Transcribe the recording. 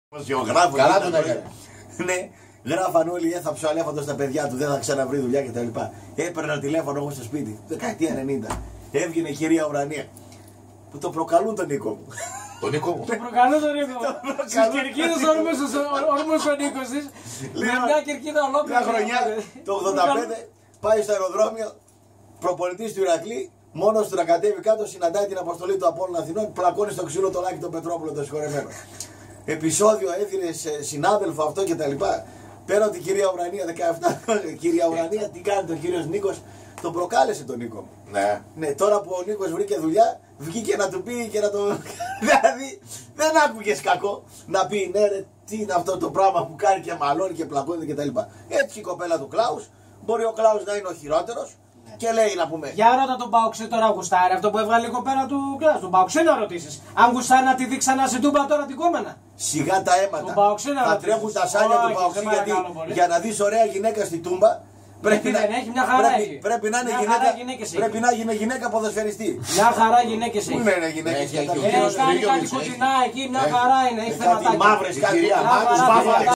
Δημοσιογράφο. Καλά τον έκανε. Ναι, γράφαν όλοι θα ψωαλέφαντο στα παιδιά του, δεν θα ξαναβρει δουλειά κτλ. Έπαιρνα τηλέφωνο εγώ στο σπίτι, δεκαετία 90. Έβγαινε η κυρία Ουρανία. Που το προκαλούν τον Νίκο μου. Τον Νίκο μου. Το προκαλούν τον Νίκο. Στις κερκίδες όρμος ο Νίκος της. Με μια κερκίδα ολόκληρη. Μια χρονιά, το 85, πάει στο αεροδρόμιο, προπονητής του Ηρακλή, μόνος του να κατέβει κάτω, συναντάει την αποστολή του Απόλλωνα Αθηνών, πλακώνει στο ξύλο το Λάκη τον Πετρόπουλο, το συγχωρεμένο. Επεισόδιο έδινε σε συνάδελφο αυτό κτλ. Πέρα την κυρία Ουρανία, 17 κυρία Ουρανία, τι κάνει τον κύριος Νίκος, τον προκάλεσε τον Νίκο μου. Ναι. Ναι, τώρα που ο Νίκος βρήκε δουλειά, βγήκε να του πει και να το. Δηλαδή δεν άκουγες κακό να πει ναι, ρε, τι είναι αυτό το πράγμα που κάνει και μαλώνει και πλακώνεται κτλ. Έτσι η κοπέλα του Κλάους, μπορεί ο Κλάους να είναι ο χειρότερος και λέει να πούμε. Για ρώτα τον Παοξέ τώρα γουστάρει αυτό που έβγαλε η κοπέλα του Κλάους. Τον Παοξέ να ρωτήσεις. Αν γουστάρει να τη δει ξανά στην Τούμπα τώρα την κόμενα. Σιγά τα αίματα. Θα τρέχουν τα σάλια του Παοξέ γιατί για να δεις ωραία γυναίκα στη Τούμπα. Πρέπει να είναι γυναίκα ποδοσφαιριστή. Μια χαρά γυναίκες έχει. Πού είναι γυναίκες? Έχει κάνει κάτι σκοτεινά εκεί, μια χαρά είναι. Έχει κάτι μαύρες, κάτι